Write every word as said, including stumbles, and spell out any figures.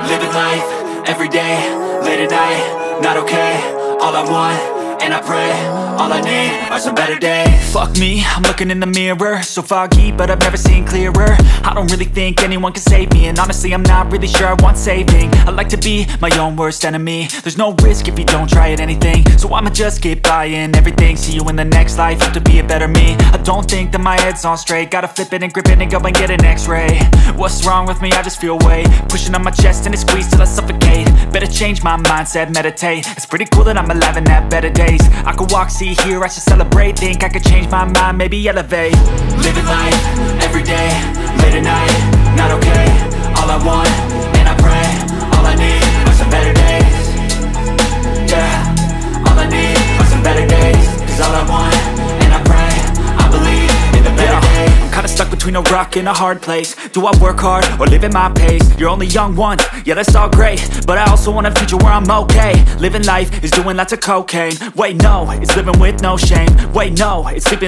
Living life, everyday, late at night, not okay. All I want, and I pray, all I need are some better days. Fuck me, I'm looking in the mirror, so foggy, but I've never seen clearer. I don't really think anyone can save me, and honestly I'm not really sure I want saving. I like to be my own worst enemy. There's no risk if you don't try at anything, so I'ma just keep buying everything. See you in the next life, have to be a better me. I don't think that my head's on straight, gotta flip it and grip it and go and get an x-ray. What's wrong with me? I just feel weight pushing on my chest and it squeezes till I suffocate. Better change my mindset, meditate. It's pretty cool that I'm alive and have better days. I could walk, see, hear, I should celebrate. Think I could change my mind, maybe elevate. Living life, everyday, late at night, not okay. All I want, and I pray, all I need are some better days. Yeah, all I need are some better days. Cause all I want, and I pray, I believe in the better days. I'm kinda stuck between a rock and a hard place. Do I work hard or live at my pace? You're only young once, yeah that's all great, but I also want a future where I'm okay. Living life is doing lots of cocaine. Wait no, it's living with no shame. Wait no, it's sleeping